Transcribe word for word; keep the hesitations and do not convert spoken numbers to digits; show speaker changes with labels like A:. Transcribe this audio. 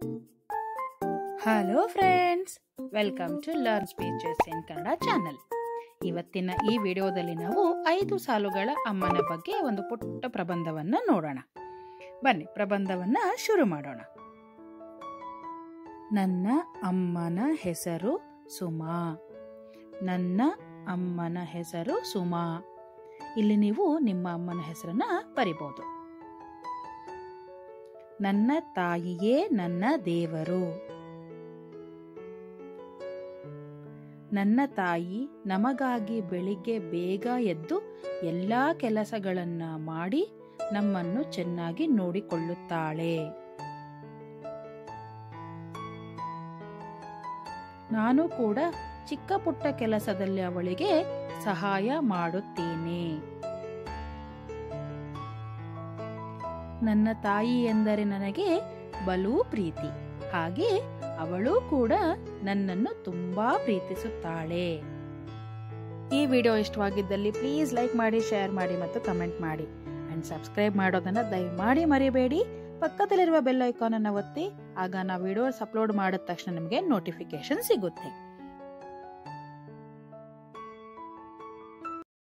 A: Hello friends, welcome to learn speeches in Kannada channel. ಇವತ್ತಿನ ಈ ವಿಡಿಯೋದಲ್ಲಿ ನಾವು ಐದು ಸಾಲುಗಳ ಅಮ್ಮನ ಬಗ್ಗೆ ಒಂದು ಪುಟ್ಟ ಪ್ರಬಂಧವನ್ನ ನೋಡೋಣ. ಬನ್ನಿ, ಪ್ರಬಂಧವನ್ನ ಶುರು ಮಾಡೋಣ. ನನ್ನ ಅಮ್ಮನ ಹೆಸರು ಸುಮಾ. ನನ್ನ ಅಮ್ಮನ ಹೆಸರು ಸುಮಾ. ಇಲ್ಲಿ ನೀವು ನಿಮ್ಮ ಅಮ್ಮನ ಹೆಸರನ್ನ ಬರಿಬಹುದು. ನನ್ನ ತಾಯಿಯೇ ನನ್ನ ದೇವರು. ನನ್ನ ತಾಯಿ ನಮಗಾಗಿ ಬೆಳಿಗ್ಗೆ ಬೇಗ ಎದ್ದು ಎಲ್ಲಾ ಕೆಲಸಗಳನ್ನ ಮಾಡಿ ನಮ್ಮನ್ನು ಚೆನ್ನಾಗಿ ನೋಡಿಕೊಳ್ಳುತ್ತಾಳೆ. ನಾನು ಕೂಡ ಚಿಕ್ಕ ಪುಟ್ಟ ಕೆಲಸದಲ್ಲಿ ಅವಳಿಗೆ ಸಹಾಯ ಮಾಡುತ್ತೇನೆ. ನನ್ನ ತಾಯಿ ಎಂದರೆ ನನಗೆ ಬಲು ಪ್ರೀತಿ. ಹಾಗೆ ಅವಳು ಕೂಡ ನನ್ನನ್ನು ತುಂಬಾ ಪ್ರೀತಿಸುತ್ತಾಳೆ. ಈ ವಿಡಿಯೋ ಇಷ್ಟವಾಗಿದ್ದಲ್ಲಿ ಪ್ಲೀಸ್ ಲೈಕ್ ಮಾಡಿ, ಶೇರ್ ಮಾಡಿ ಮತ್ತು ಕಮೆಂಟ್ ಮಾಡಿ. ಅಂಡ್ ಸಬ್ಸ್ಕ್ರೈಬ್ ಮಾಡೋದನ್ನ ದಯಮಾಡಿ ಮರಿಬೇಡಿ. ಪಕ್ಕದಲ್ಲಿರುವ ಬೆಲ್ ಐಕಾನ್ ಅನ್ನು ಒತ್ತಿ. ಆಗ ನಾವು ವಿಡಿಯೋಸ್ ಅಪ್ಲೋಡ್ ಮಾಡಿದ ತಕ್ಷಣ ನಿಮಗೆ ನೋಟಿಫಿಕೇಶನ್ ಸಿಗುತ್ತೆ.